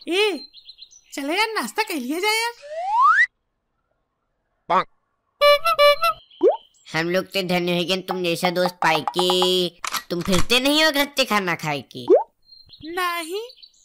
ए चले यार, नाश्ता कर लिया जाए यार। हम लोग तो धन्य है कि तुम जैसा दोस्त पाई के। तुम फिरते नहीं हो घर से खाना खाए के? नहीं।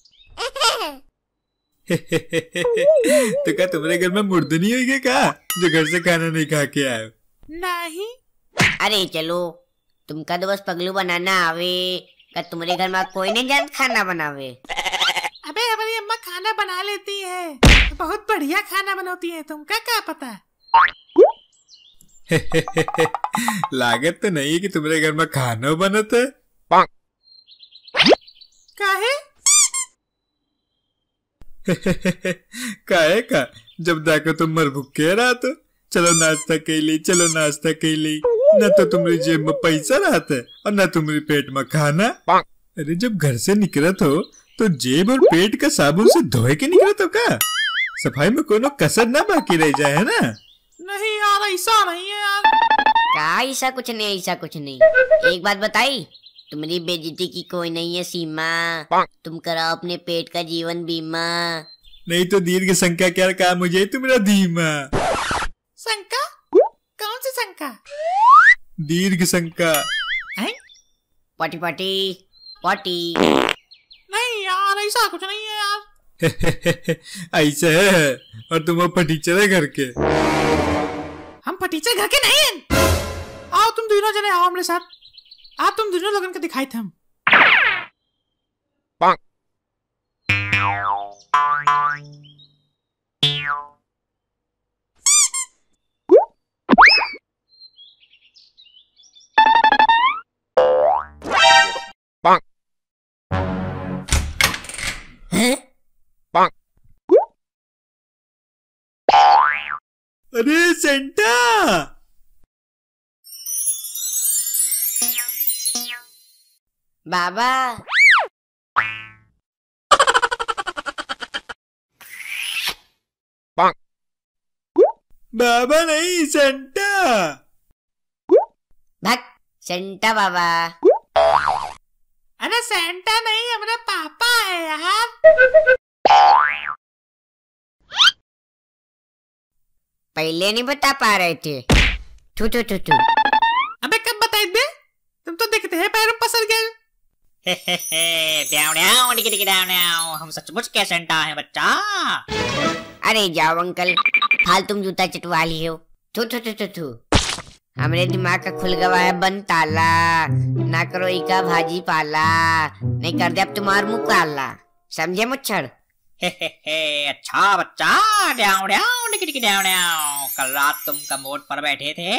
तो क्या तुम्हारे घर में मुर्द नहीं होगी क्या जो घर से खाना नहीं खा के आए? नहीं। अरे चलो, तुमका तो बस पगलू बनाना आवे। क्या तुम्हारे घर में कोई नहीं जान खाना बनावे? अबे हमारी अम्मा खाना बना लेती है, बहुत बढ़िया खाना बनाती है। तुमका क्या पता? लागत तो नहीं है कि तुम्हारे घर में खाना बनता है। काहे? काहे का? जब देखो तुम मर भूखे रहा तो चलो नाश्ता के लिए, चलो नाश्ता के लिए। न तो तुम्हारी जेब में पैसा रहता है और न तुम्हारे पेट में खाना। अरे जब घर से निकलत हो तो जेब और पेट का साबुन से धोए के निकलत हो का? सफाई में कोनो कसर ना बाकी रह जाए, है ना? नहीं यार, ऐसा नहीं है यार। का ऐसा कुछ नहीं, ऐसा कुछ नहीं। एक बात बताई, तुम्हारी बेइज्जती की कोई नहीं है सीमा। तुम कराओ अपने पेट का जीवन बीमा। नहीं तो दीर्घ संख्या क्या काम हो जाए तुम्हारा धीमा। शंका? कौन सी शंका? दीर्घ संख्या। पटी पटी पटी। नहीं यार, ऐसा कुछ नहीं है यार। ऐसा है, और तुम फटीचर है घर के। हम फटीचर घर के नहीं हैं। आओ तुम दोनों जने आओ हमारे साथ। आप तुम दोनों लोगों को दिखाई थे हम। अरे सेंटा! बाबा बाबा नहीं, सेंटा। भक सेंटा बाबा। अरे सेंटा नहीं, हमारा पापा है यार। पहले नहीं बता पा रहे थे। थू थू थू थू। अबे कब बताई दे? तुम तो देखते हैं पैरों पसर गए। हम सचमुच के सेंटा है बच्चा। अरे जाओ अंकल, फालतू जूता चटवा ली हो। थू थू थू थू थू। हमरे दिमाग का खुल गवा है बंद ताला। ना करो इका भाजी पाला, नहीं कर दे अब तुम्हार मुँह काला। समझे मुच्छर? अच्छा बच्चा। ड्याव ड्याव डिकी डिकी ड्याव ड्याव। कल रात तुम कमोड पर बैठे थे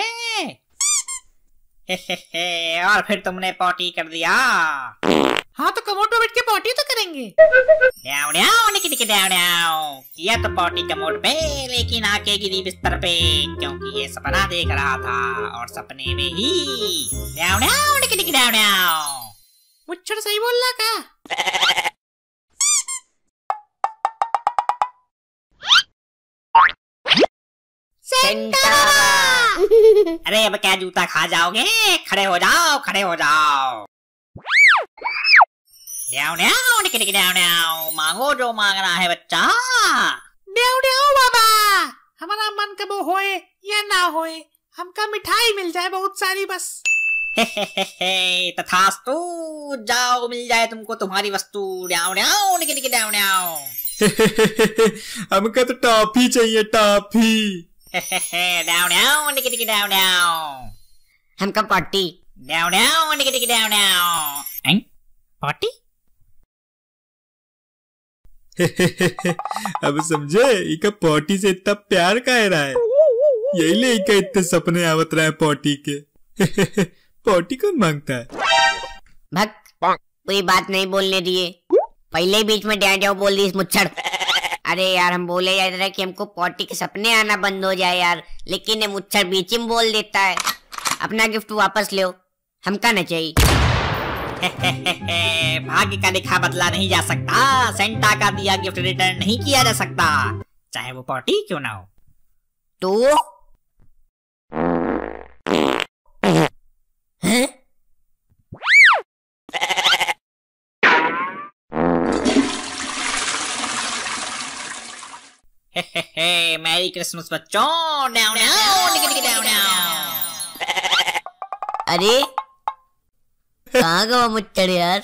और फिर तुमने पॉटी कर दिया। हाँ तो कमोड पे बैठ के पॉटी तो करेंगे। ड्याव ड्याव डिकी डिकी ड्याव ड्याव। किया तो पॉटी कमोड पे, लेकिन आके गिरी बिस्तर पे, क्योंकि ये सपना देख रहा था और सपने में ही। ड्याव ड्याव डिकी डिकी ड्याव ड्याव। मुच्छर सही बोल रहा का? सेंटा। अरे अब क्या जूता खा जाओगे? खड़े हो जाओ, खड़े हो जाओ। ड्याव ड्याव डिकी डिकी ड्याव ड्याव। मांगो जो मांगना है बच्चा। ड्याव ड्याव बाबा, हमारा मन कब होए या ना होए, हमका मिठाई मिल जाए बहुत सारी बस। तथास्तु। जाओ, मिल जाए तुमको तुम्हारी वस्तु। ड्याव ड्याव डिकी डिकी ड्याव ड्याव। हमका तो टॉफी चाहिए, टॉफी। ड्याव ड्याव डिकी डिकी ड्याव ड्याव। हमका पट्टी। ड्याव ड्याव डिकी डिकी ड्याव ड्याव। पॉटी? अब समझे इका पॉटी से इतना प्यार का रहा है। यही ले इका इतने सपने आवत रहा है पॉटी के। पॉटी कौन मांगता है? भक पूरी बात नहीं बोलने दिए, पहले ही बीच में ड्याव ड्याव बोल दी इस मुच्छर। अरे यार हम बोले जा रहे कि हमको पॉटी के सपने आना बंद हो जाए यार, लेकिन ये मुच्छर बीच में बोल देता है। अपना गिफ्ट वापस लो, हमका न चाहिए। भाग्य का लिखा बदला नहीं जा सकता। सेंटा का दिया गिफ्ट रिटर्न नहीं किया जा सकता, चाहे वो पॉटी क्यों ना हो। तो हैं? मैरी क्रिसमस बच्चों। ड्याव ड्याव टिक टिक ड्याव ड्याव। अरे कहाँ गवा मुच्छड़ यार?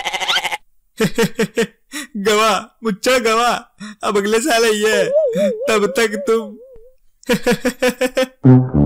गवा मुच्छड़ गवा, अब अगले साल आई है, तब तक तुम